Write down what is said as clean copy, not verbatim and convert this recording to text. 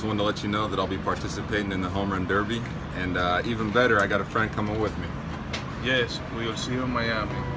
wanted to let you know that I'll be participating in the Home Run Derby, and even better, I got a friend coming with me. Yes, we'll see you in Miami.